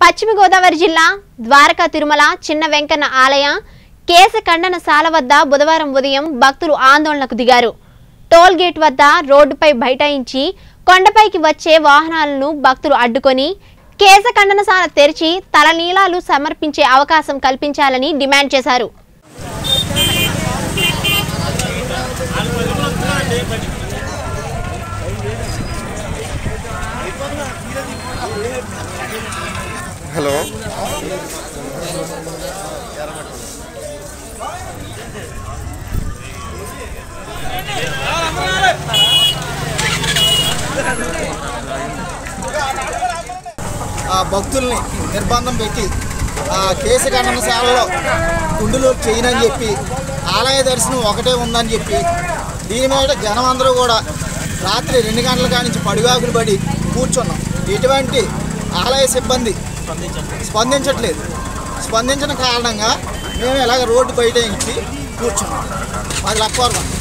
పశ్చిమ గోదావరి జిల్లా ద్వారకా తిరుమల చిన్న వెంకన్న ఆలయ కేశ ఖండనశాల వద్ద బుధవారం ఉదయం భక్తులు ఆందోళనకు దిగారు. టోల్ గేట్ వద్ద రోడ్డుపై బైఠాయించి కొండపైకి వచ్చే వాహనాలను భక్తులు అడ్డుకొని కేశ ఖండనశాల తెరిచి తలనీలాలు సమర్పించే అవకాశం కల్పించాలని డిమాండ్ చేశారు. హలో భక్తుల్ని నిర్బంధం పెట్టి కేశ ఖండనశాలలో కుండులో చేయనని చెప్పి ఆలయ దర్శనం ఒకటే ఉందని చెప్పి దీని మీద జనం అందరూ కూడా రాత్రి 2 గంటల కానించి పడిగాకులు పడి కూర్చున్నాం. ఎటువంటి ఆలయ సిబ్బంది స్పందించట్లేదు. స్పందించిన కారణంగా మేము ఇలాగ రోడ్డు బయట కూర్చున్నాం. అది లక్కోర్వం.